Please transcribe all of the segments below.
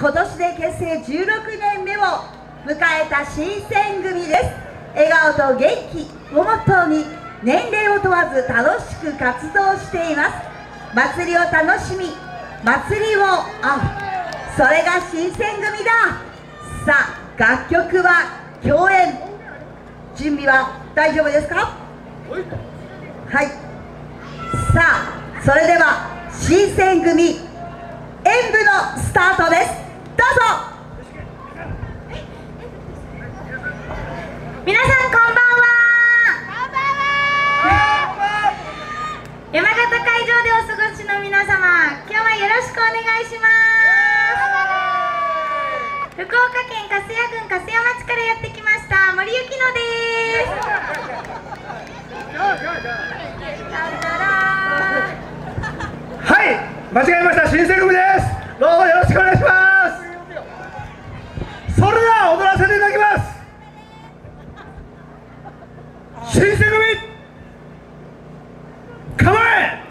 今年で結成16年目を迎えた新選組です。笑顔と元気をモットーに年齢を問わず楽しく活動しています。祭りを楽しみ、祭りをそれが新選組だ。さあ、楽曲は共演、準備は大丈夫ですか？はい。さあ、それでは新選組演舞のスタートです。どうぞ。 皆さんこんばんは。山形会場でお過ごしの皆様、今日はよろしくお願いします。福岡県粕谷郡粕谷町からやってきました森ゆきのです。 はい、間違えました。新選組です。どうぞよろしくお願いします。それでは踊らせていただきます。新選組構え。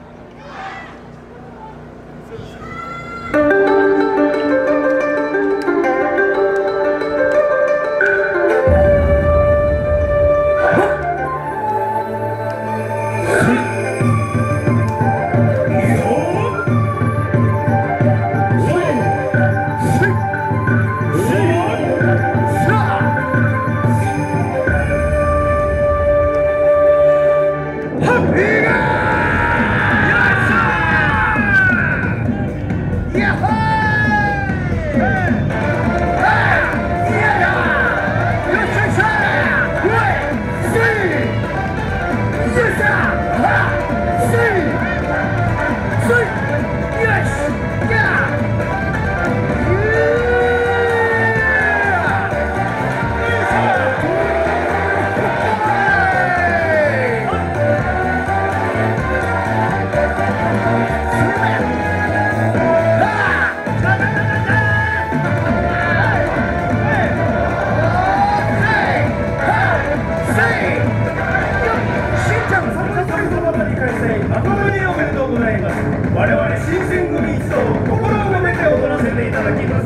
我々新選組一同心を込めて踊らせていただきます。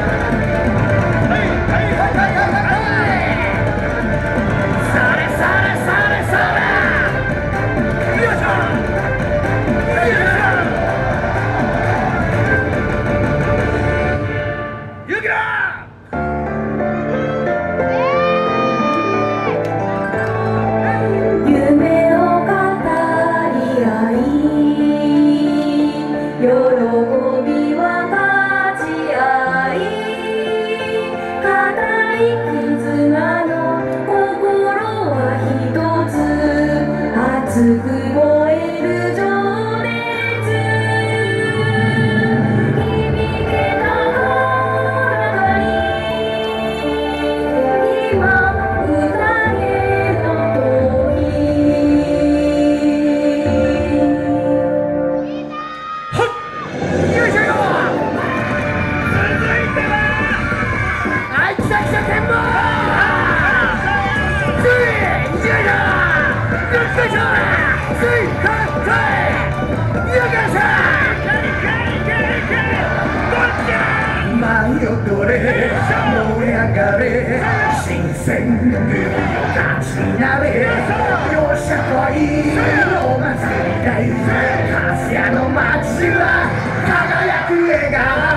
新選組を立ちなれ、よっしゃ来いお祭りだい。粕谷の街は輝く笑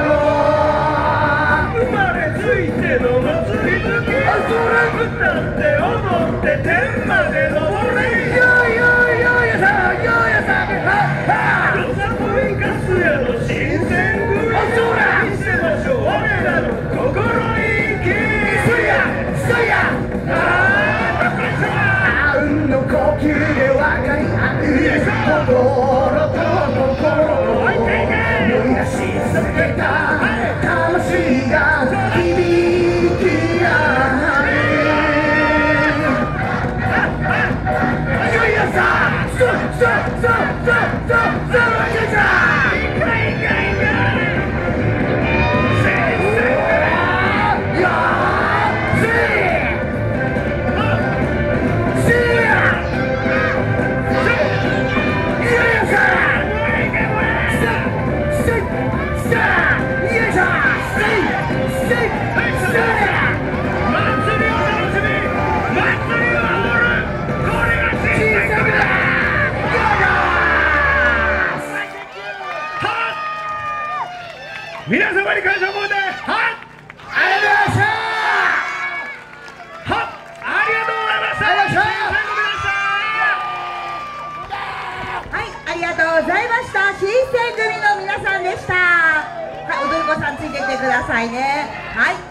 顔。生まれついての祭り好き、それ歌って踊って天まで登れ。よやさよやさよさこい粕谷の新選組、見せましょう我らの心意気。あうんの呼吸で若い皆様に感謝を込めて、はい、ありがとうございました。はい、ありがとうございました。 はい、ありがとうございました。新選組の皆さんでした。はい、踊り子さんついてきてくださいね。はい。